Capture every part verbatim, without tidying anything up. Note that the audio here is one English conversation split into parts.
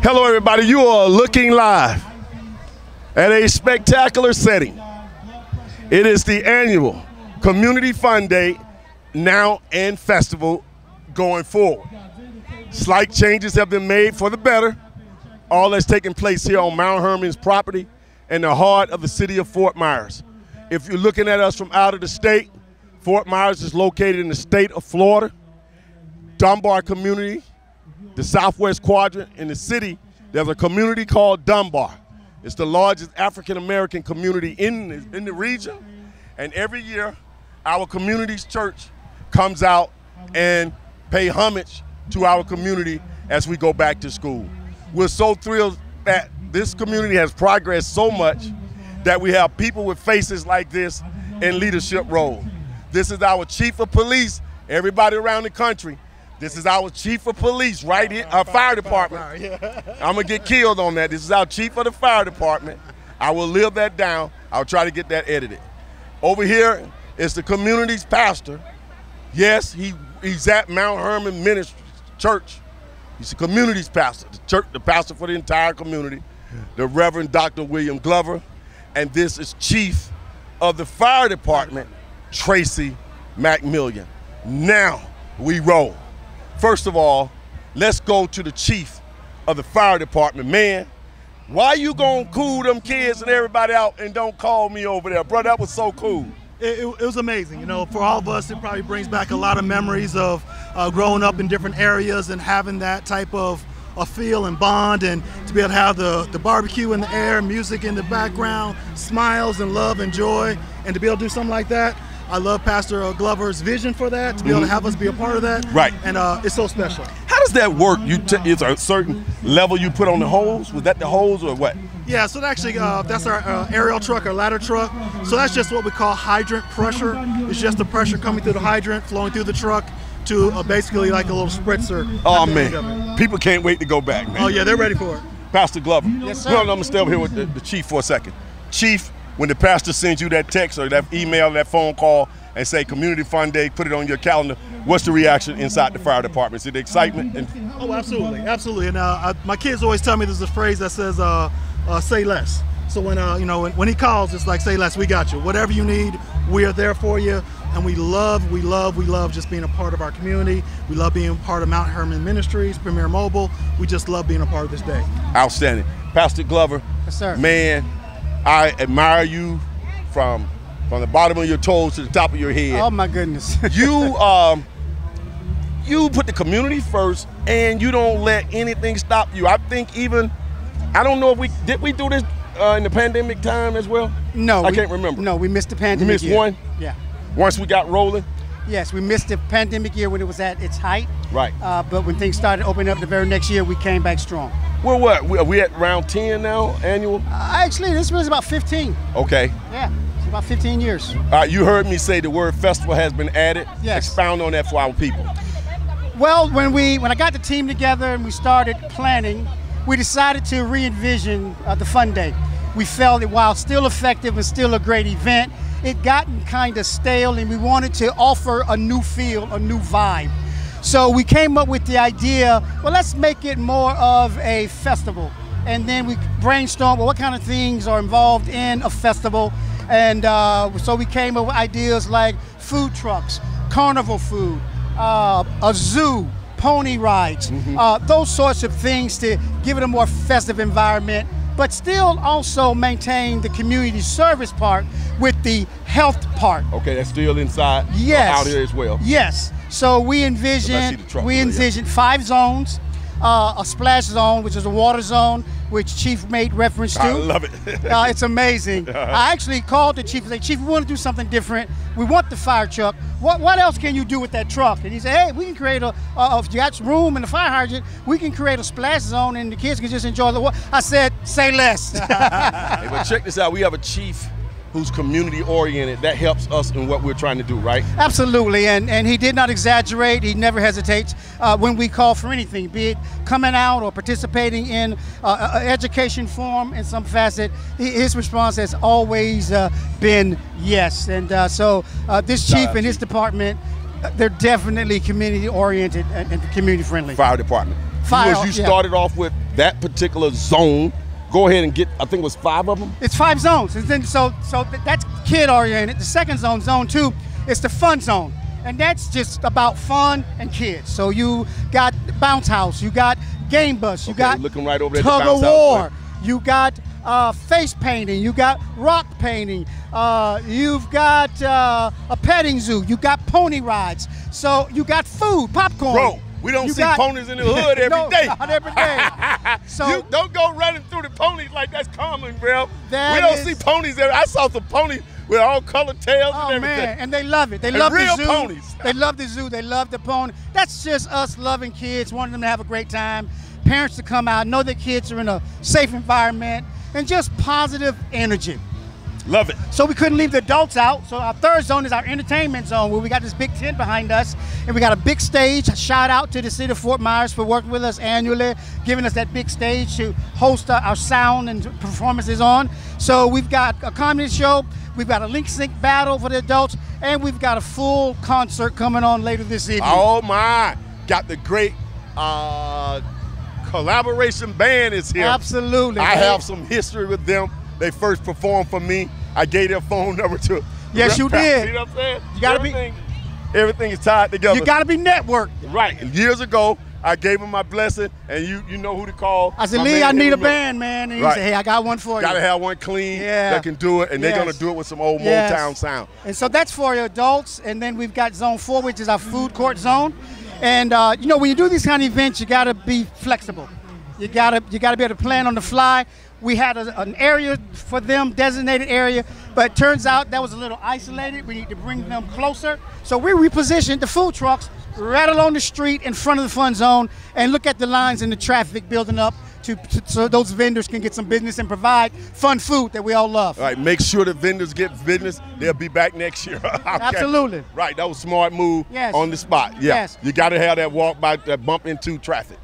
Hello everybody, you are looking live at a spectacular setting. It is the annual Community Fun Day now and festival going forward. Slight changes have been made for the better. All that's taking place here on Mount Hermon's property in the heart of the city of Fort Myers. If you're looking at us from out of the state, Fort Myers is located in the state of Florida. Dunbar community, the southwest quadrant in the city, there's a community called Dunbar. It's the largest African-American community in the, in the region. And every year, our community's church comes out and pay homage to our community as we go back to school. We're so thrilled that this community has progressed so much that we have people with faces like this in leadership roles. This is our chief of police, everybody around the country. This is our chief of police right here, our fire department. I'm gonna get killed on that. This is our chief of the fire department. I will live that down. I'll try to get that edited. Over here is the community's pastor. Yes, he, he's at Mount Hermon Ministries Church. He's the community's pastor, the church, the pastor for the entire community, the Reverend Doctor William Glover. And this is chief of the fire department, Tracy McMillion. Now we roll. First of all, let's go to the chief of the fire department. Man, why you gonna cool them kids and everybody out and don't call me over there? Bro, that was so cool. It, it, it was amazing. You know, for all of us, it probably brings back a lot of memories of uh, growing up in different areas and having that type of a feel and bond, and to be able to have the, the barbecue in the air, music in the background, smiles and love and joy, and to be able to do something like that. I love Pastor Glover's vision for that, to be able to have us be a part of that. Right. And uh, it's so special. How does that work? You t it's a certain level you put on the hose? Was that the hose or what? Yeah, so actually uh, that's our uh, aerial truck, our ladder truck. So that's just what we call hydrant pressure. It's just the pressure coming through the hydrant, flowing through the truck to uh, basically like a little spritzer. Oh man, people can't wait to go back, man. Oh yeah, they're ready for it. Pastor Glover. Yes, sir. Well, I'm gonna stay over here with the, the chief for a second. Chief, when the pastor sends you that text or that email, that phone call, and say Community Fun Day, put it on your calendar, what's the reaction inside the fire department? Is it excitement? And oh, absolutely, absolutely. And uh, I, my kids always tell me there's a phrase that says, uh, uh, say less. So when, uh, you know, when, when he calls, it's like, say less, we got you. Whatever you need, we are there for you. And we love, we love, we love just being a part of our community. We love being a part of Mount Hermon Ministries, Premier Mobile. We just love being a part of this day. Outstanding. Pastor Glover, yes, sir. Man, I admire you from From the bottom of your toes to the top of your head. Oh my goodness. you um, you put the community first, and you don't let anything stop you. I think even, I don't know if we, did we do this uh, in the pandemic time as well? No. I we, can't remember. No, we missed the pandemic We missed year. one? Yeah. Once we got rolling? Yes, we missed the pandemic year when it was at its height. Right. Uh, but when things started opening up the very next year, we came back strong. We're what, we, are we at round ten now, annual? Uh, actually, this was about fifteen. Okay. Yeah. About fifteen years. Uh, you heard me say the word festival has been added. Yes. Expound on that for our people. Well, when we when I got the team together and we started planning, we decided to re-envision uh, the Fun Day. We felt that while still effective and still a great event, it gotten kind of stale, and we wanted to offer a new feel, a new vibe. So we came up with the idea, well, let's make it more of a festival. And then we brainstormed, well, what kind of things are involved in a festival? And uh, so we came up with ideas like food trucks, carnival food, uh, a zoo, pony rides, mm-hmm. uh, those sorts of things to give it a more festive environment, but still also maintain the community service part with the health part. Okay, that's still inside, yes. uh, out here as well. Yes, so we envisioned, we envisioned five zones, uh, a splash zone, which is a water zone, which Chief made reference to. I love it. uh, it's amazing. I actually called the chief and said, Chief, we want to do something different. We want the fire truck. What what else can you do with that truck? And he said, hey, we can create a, uh, if you got room in the fire hydrant, we can create a splash zone and the kids can just enjoy the water. I said, say less. Hey, but check this out. We have a chief who's community oriented. That helps us in what we're trying to do, right? Absolutely, and, and he did not exaggerate. He never hesitates uh, when we call for anything, be it coming out or participating in uh, an education forum in some facet. His response has always uh, been yes, and uh, so uh, this chief and his department, they're definitely community oriented and, and community friendly. Fire department. Fire, was you yeah. started off with that particular zone. Go ahead and get, I think it was five of them? It's five zones. And then, so so th- that's kid-oriented. The second zone, zone two, is the fun zone. And that's just about fun and kids. So you got bounce house, you got game bus, you Okay, got looking right over there, tug the of bounce house, war, right. you got uh, face painting, you got rock painting, uh, you've got uh, a petting zoo, you got pony rides. So you got food, popcorn. Bro, we don't You see got- ponies in the hood every no, day. not every day. So you don't go running through the ponies like that's common, bro. That we don't is- see ponies there. I saw some ponies with all colored tails Oh and everything. man, and they love it. They And love real the zoo. ponies. They love the zoo. They love the pony. That's just us loving kids, wanting them to have a great time. Parents to come out, know that kids are in a safe environment, and just positive energy. Love it. So we couldn't leave the adults out. So our third zone is our entertainment zone, where we got this big tent behind us, and we got a big stage. Shout out to the city of Fort Myers for working with us annually, giving us that big stage to host our, our sound and performances on. So we've got a comedy show, we've got a link sync battle for the adults, and we've got a full concert coming on later this evening. Oh my! Got the great uh, collaboration band is here. Absolutely. I have some history with them. They first performed for me. I gave their phone number to. Yes, you did. See what I'm saying? You gotta be- everything, everything is tied together. You got to be networked. right. And years ago, I gave him my blessing, and you you know who to call. I said, My Lee, man, I need a McMillion. band, man. And he Right. said, hey, I got one for Gotta you. have one clean Yeah. that can do it, and they're Yes. gonna do it with some old Yes. Motown sound. And so that's for your adults. And then we've got zone four, which is our food court zone. And uh, you know, when you do these kind of events, you gotta be flexible. You gotta you gotta be able to plan on the fly. We had a, an area for them, designated area, but it turns out that was a little isolated. We need to bring them closer. So we repositioned the food trucks right along the street in front of the fun zone, and look at the lines and the traffic building up to, to so those vendors can get some business and provide fun food that we all love. All right, make sure the vendors get business. They'll be back next year. Okay. Absolutely. Right, that was a smart move Yes. on the spot. Yeah. Yes. You got to have that walk by, that bump into traffic.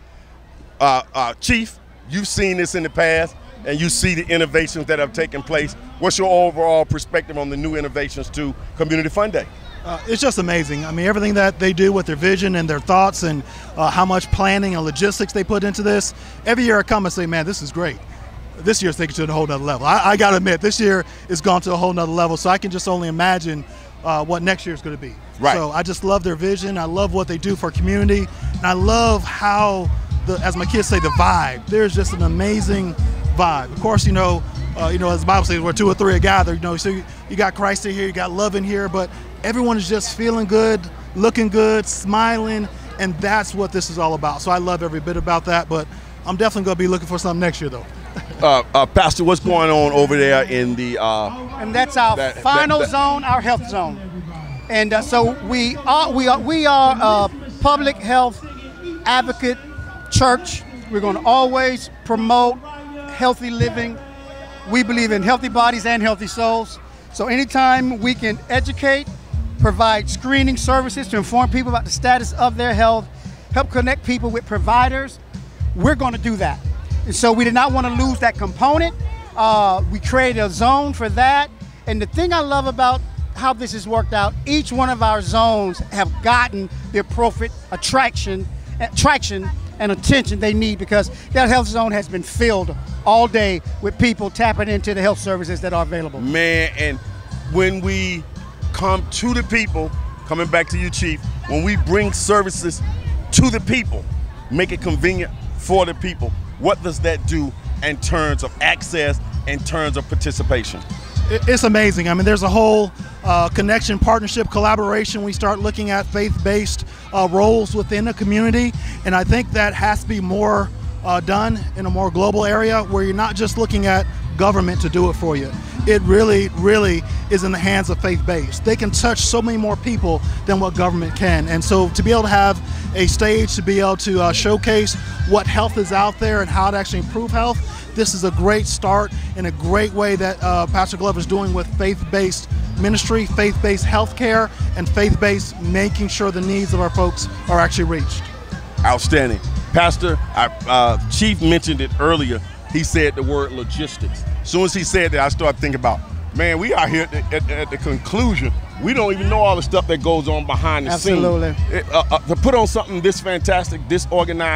Uh, uh, Chief, you've seen this in the past, and you see the innovations that have taken place. What's your overall perspective on the new innovations to Community Fun Day? Uh, it's just amazing. I mean, everything that they do with their vision and their thoughts, and uh, how much planning and logistics they put into this. Every year I come and say, man, this is great. This year's taking it to a whole nother level. I, I got to admit, this year is gone to a whole nother level, so I can just only imagine uh, what next year is going to be. Right. So I just love their vision. I love what they do for community, and I love how, the, as my kids say, the vibe. There's just an amazing vibe. Of course, you know, uh, you know, as the Bible says, where two or three are gathered. You know, so you, you got Christ in here, you got love in here, but everyone is just feeling good, looking good, smiling, and that's what this is all about. So I love every bit about that, but I'm definitely going to be looking for something next year, though. Uh, uh, Pastor, what's going on over there in the? Uh, And that's our That- final that- that- zone, our health zone. And uh, so we are we are we are a public health advocate church. We're going to always promote healthy living. We believe in healthy bodies and healthy souls. So anytime we can educate, provide screening services to inform people about the status of their health, help connect people with providers, we're going to do that. And so we did not want to lose that component. Uh, we created a zone for that. And the thing I love about how this has worked out, each one of our zones have gotten the appropriate attraction, attraction and attention they need, because that health zone has been filled all day with people tapping into the health services that are available. Man, and when we come to the people, coming back to you, Chief, when we bring services to the people, make it convenient for the people, what does that do in terms of access, in terms of participation? It's amazing. I mean, there's a whole uh, connection, partnership, collaboration. We start looking at faith-based uh, roles within the community, and I think that has to be more uh, done in a more global area, where you're not just looking at government to do it for you. It really, really is in the hands of faith-based. They can touch so many more people than what government can, and so to be able to have a stage to be able to uh, showcase what health is out there and how to actually improve health, this is a great start and a great way that uh, Pastor Glover is doing with faith-based ministry, faith-based healthcare, and faith-based making sure the needs of our folks are actually reached. Outstanding. Pastor, I, uh, Chief mentioned it earlier. He said the word logistics. As soon as he said that, I started thinking about, man, we are here at the, at, at the conclusion. We don't even know all the stuff that goes on behind the Absolutely. scene. It, uh, uh, to put on something this fantastic, this organized,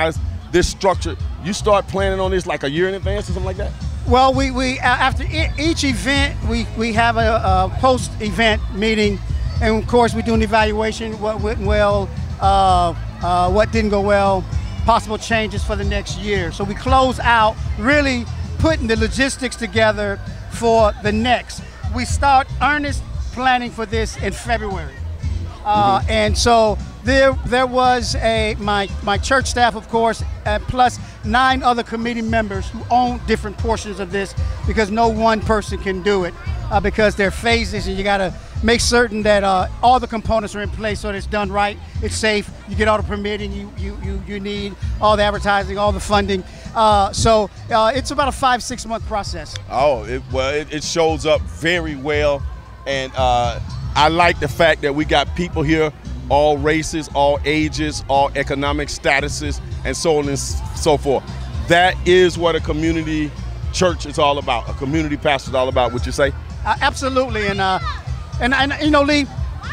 this structure, you start planning on this like a year in advance or something like that? Well, we, we after each event, we, we have a, a post-event meeting, and of course we do an evaluation, what went well, uh, uh, what didn't go well, possible changes for the next year. So we close out really putting the logistics together for the next. We start earnest planning for this in February. Uh, mm-hmm. And so there there was a my my church staff, of course, uh, plus nine other committee members who own different portions of this, because no one person can do it, uh, because there are phases, and you got to make certain that uh, all the components are in place so that it's done right, it's safe, you get all the permitting you you you, you need, all the advertising, all the funding. Uh, so uh, it's about a five six month process. Oh, it, well, it, it shows up very well, and. Uh, I like the fact that we got people here, all races, all ages, all economic statuses, and so on and so forth. That is what a community church is all about. A community pastor is all about. Would you say? Uh, absolutely, and uh, and and you know, Lee,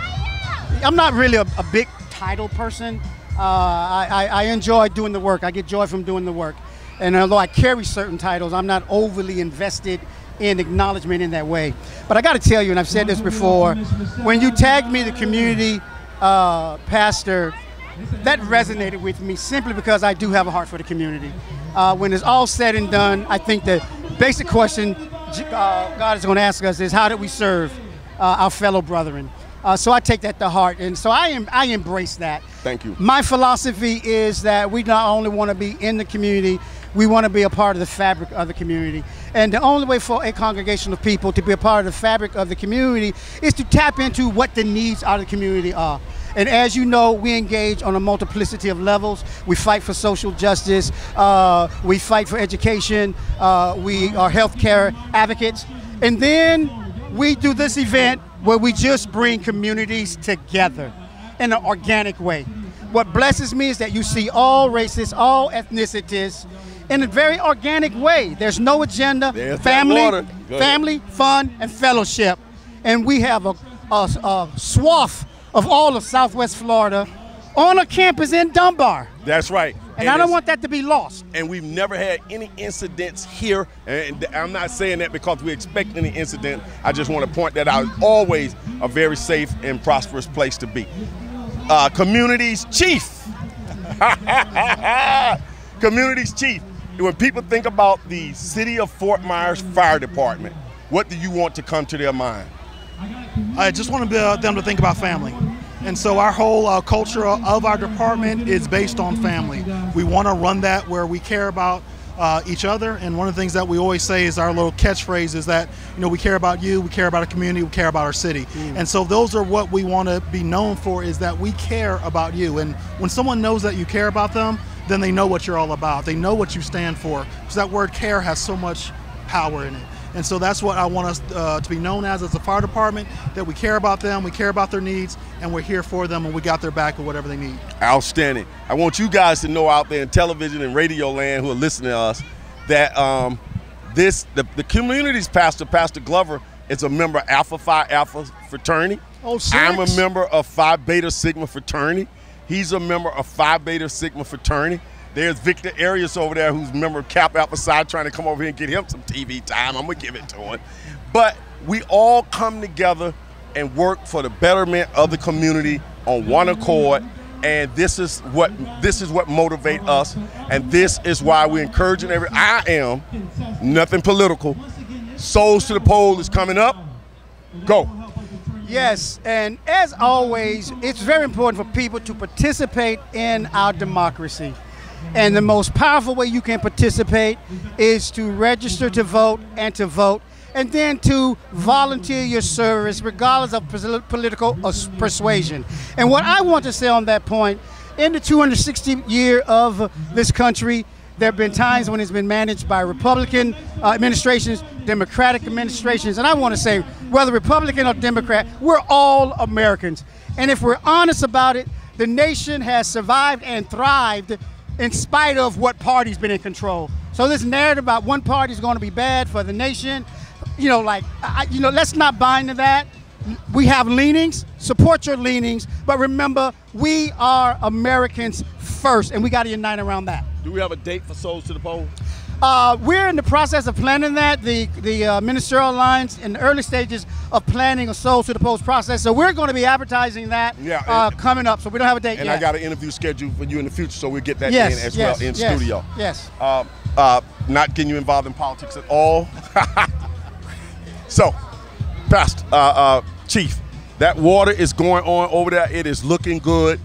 I'm not really a, a big title person. Uh, I, I I enjoy doing the work. I get joy from doing the work, and although I carry certain titles, I'm not overly invested in acknowledgement in that way. But I got to tell you, and I've said this before, when you tagged me the community uh, pastor, that resonated with me simply because I do have a heart for the community. Uh, when it's all said and done, I think the basic question uh, God is going to ask us is, how did we serve uh, our fellow brethren? Uh, so I take that to heart, and so I am I embrace that. Thank you. My philosophy is that we not only want to be in the community, we want to be a part of the fabric of the community. And the only way for a congregation of people to be a part of the fabric of the community is to tap into what the needs of the community are. And as you know, we engage on a multiplicity of levels. We fight for social justice, uh, we fight for education, uh, we are healthcare advocates. And then we do this event where we just bring communities together in an organic way. What blesses me is that you see all races, all ethnicities, in a very organic way. There's no agenda. There's family, family, fun, and fellowship. And we have a, a, a swath of all of Southwest Florida on a campus in Dunbar. That's right. And, and I don't want that to be lost. And we've never had any incidents here. And I'm not saying that because we expect any incident. I just want to point that out. It's always a very safe and prosperous place to be. Uh, community's chief. Community's chief. When people think about the City of Fort Myers Fire Department, what do you want to come to their mind? I just want them to think about family. And so our whole uh, culture of our department is based on family. We want to run that where we care about uh, each other. And one of the things that we always say is our little catchphrase is that, you know, we care about you, we care about our community, we care about our city. Mm. And so those are what we want to be known for, is that we care about you. And when someone knows that you care about them, then they know what you're all about. They know what you stand for. Because that word care has so much power in it. And so that's what I want us uh, to be known as, as a fire department, that we care about them, we care about their needs, and we're here for them, and we got their back with whatever they need. Outstanding. I want you guys to know out there in television and radio land who are listening to us that um, this, the, the community's pastor, Pastor Glover, is a member of Alpha Phi Alpha fraternity. Oh, six. I'm a member of Phi Beta Sigma fraternity. He's a member of Phi Beta Sigma fraternity. There's Victor Arias over there who's a member of Kappa Alpha Psi, trying to come over here and get him some T V time. I'm going to give it to him. But we all come together and work for the betterment of the community on one accord. And this is what this is what motivates us. And this is why we're encouraging every, I am, nothing political. Souls to the Pole is coming up. Go. Yes, and as always, it's very important for people to participate in our democracy. And the most powerful way you can participate is to register to vote and to vote, and then to volunteer your service regardless of political persuasion. And what I want to say on that point, in the two hundred sixtieth year of this country, there have been times when it's been managed by Republican uh, administrations, Democratic administrations, and I want to say, whether Republican or Democrat, we're all Americans. And if we're honest about it, the nation has survived and thrived in spite of what party's been in control. So this narrative about one party is going to be bad for the nation, you know, like, I, you know, let's not buy into that. we have leanings, support your leanings, but remember, we are Americans first, and we got to unite around that. Do we have a date for Souls to the Pole? Uh, we're in the process of planning that. The the uh, Ministerial Alliance in the early stages of planning a Souls to the Post process. So we're going to be advertising that yeah, uh, and, coming up. So we don't have a date and yet. And I got an interview scheduled for you in the future, so we'll get that yes, in as yes, well in yes, studio. Yes. Uh, uh, not getting you involved in politics at all. So, Pastor, uh, uh, Chief, that water is going on over there. It is looking good.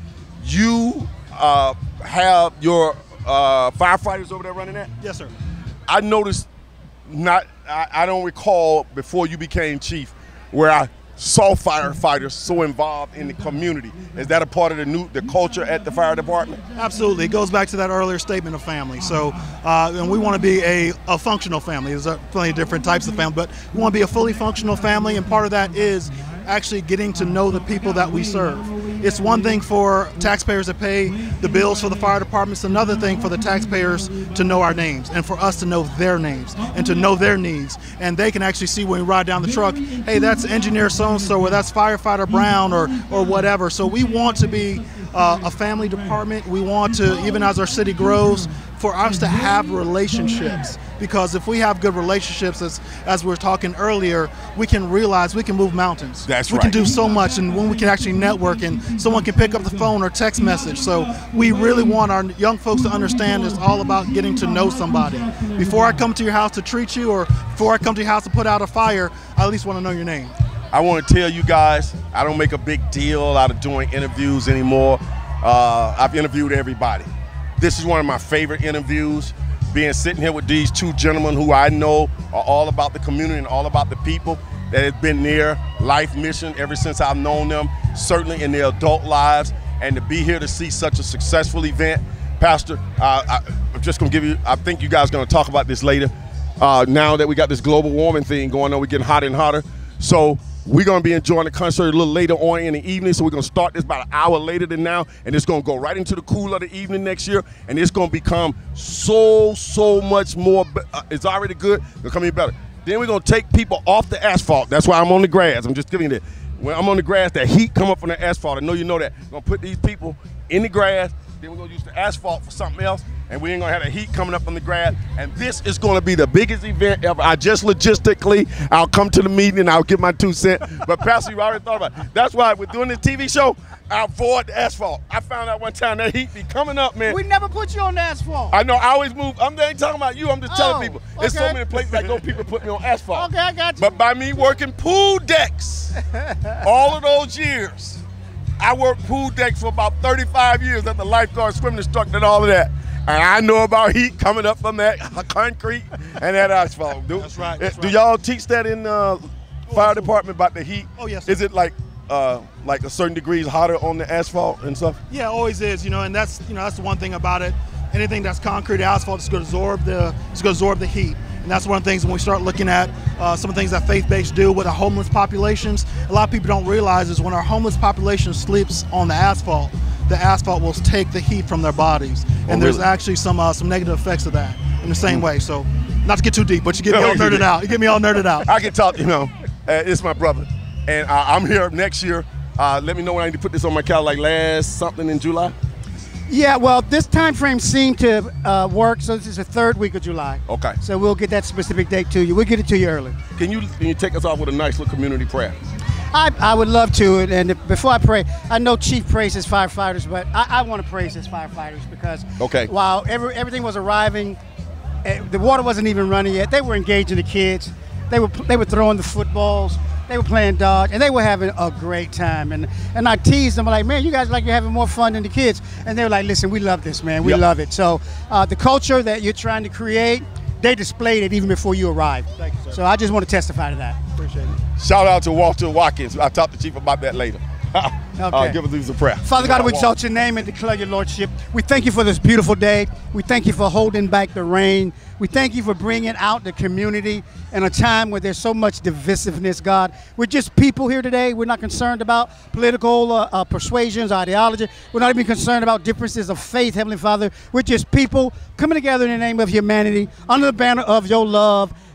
You uh, have your uh, firefighters over there running that? Yes, sir. I noticed, not I, I don't recall before you became chief, where I saw firefighters so involved in the community. Is that a part of the new the culture at the fire department? Absolutely. It goes back to that earlier statement of family. So, uh, and we want to be a, a functional family. There's plenty of different types of family, but we want to be a fully functional family, and part of that is actually getting to know the people that we serve. It's one thing for taxpayers to pay the bills for the fire department. It's another thing for the taxpayers to know our names and for us to know their names and to know their needs. And they can actually see when we ride down the truck, hey, that's engineer so-and-so, or that's firefighter Brown, or, or whatever. So we want to be uh, a family department. We want to, even as our city grows, for us to have relationships, because if we have good relationships, as as we were talking earlier, we can realize we can move mountains. That's we right. can do so much, and when we can actually network, and someone can pick up the phone or text message. So we really want our young folks to understand it's all about getting to know somebody. Before I come to your house to treat you, or before I come to your house to put out a fire, I at least want to know your name. I want to tell you guys, I don't make a big deal out of doing interviews anymore. Uh, I've interviewed everybody. This is one of my favorite interviews, being sitting here with these two gentlemen who I know are all about the community and all about the people that have been their life mission ever since I've known them, certainly in their adult lives, and to be here to see such a successful event. Pastor, uh, I, I'm just gonna give you, I think you guys are gonna talk about this later. Uh, now that we got this global warming thing going on, we're getting hotter and hotter. So we're going to be enjoying the concert a little later on in the evening, so we're going to start this about an hour later than now, and it's going to go right into the cool of the evening next year, and it's going to become so, so much more, uh, it's already good, it's going to come even better. Then we're going to take people off the asphalt. That's why I'm on the grass. I'm just giving you that. When I'm on the grass, that heat come up from the asphalt. I know you know that. We're going to put these people in the grass, then we're going to use the asphalt for something else, and we ain't gonna have the heat coming up from the grass. And this is gonna be the biggest event ever. I just logistically, I'll come to the meeting and I'll give my two cents. But Pastor, you already thought about it. That's why we're doing this T V show, I'll avoid the asphalt. I found out one time that heat be coming up, man. We never put you on the asphalt. I know, I always move. I'm not talking about you, I'm just Oh, telling people. There's so okay. many places I go, people put me on asphalt. Okay, I got you. But by me working pool decks, all of those years, I worked pool decks for about thirty-five years as a lifeguard, swimming instructor, and all of that. And I know about heat coming up from that concrete and that asphalt. Do, That's right, that's do right. y'all teach that in uh, fire department about the heat? Oh, yes, sir. Is it like uh, like a certain degrees hotter on the asphalt and stuff? Yeah, it always is, you know, and that's you know that's the one thing about it. Anything that's concrete, asphalt, is going to absorb the it's going to absorb the heat, and that's one of the things when we start looking at uh, some of the things that faith-based do with our homeless populations. A lot of people don't realize is when our homeless population sleeps on the asphalt, the asphalt will take the heat from their bodies, and Oh, there's really? actually some uh, some negative effects of that in the same way. So, not to get too deep, but you get me No, all you nerded did. out. You get me all nerded out. I can talk, you know, uh, it's my brother. And uh, I'm here next year. Uh, let me know when I need to put this on my calendar, like last something in July. Yeah, well, this time frame seemed to uh, work, so this is the third week of July. Okay. So we'll get that specific date to you. We'll get it to you early. Can you, can you take us off with a nice little community prayer? I, I would love to, and if, before I pray, I know Chief praises firefighters, but I, I want to praise his firefighters because Okay. while every, everything was arriving, eh, the water wasn't even running yet. They were engaging the kids. They were they were throwing the footballs. They were playing dodge, and they were having a great time. And and I teased them, like, man, you guys like you're having more fun than the kids. And they were like, listen, we love this, man. We Yep. love it. So uh, the culture that you're trying to create, they displayed it even before you arrived. Thank you, sir. So I just want to testify to that. Appreciate it. Shout out to Walter Watkins. I'll talk to Chief about that later. uh, Okay. give us a prayer. Father God, we exalt your name and declare your lordship. We thank you for this beautiful day. We thank you for holding back the rain. We thank you for bringing out the community in a time where there's so much divisiveness, God. We're just people here today. We're not concerned about political uh, uh, persuasions, ideology. We're not even concerned about differences of faith, Heavenly Father. We're just people coming together in the name of humanity under the banner of your love.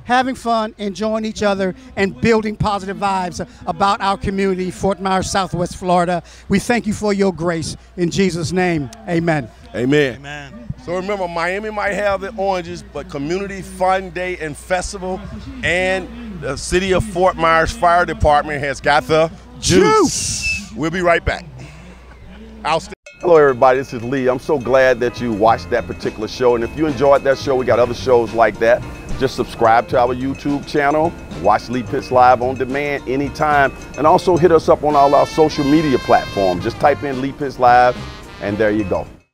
having fun, enjoying each other, and building positive vibes about our community, Fort Myers, Southwest Florida. We thank you for your grace. In Jesus' name, amen. Amen. Amen. So remember, Miami might have the oranges, but Community Fun Day and Festival and the City of Fort Myers Fire Department has got the juice. juice. We'll be right back. I'll stay. Hello everybody, this is Lee. I'm so glad that you watched that particular show, and if you enjoyed that show, we got other shows like that. Just subscribe to our YouTube channel, watch Lee Pitts Live on demand anytime, and also hit us up on all our social media platforms. Just type in Lee Pitts Live, and there you go.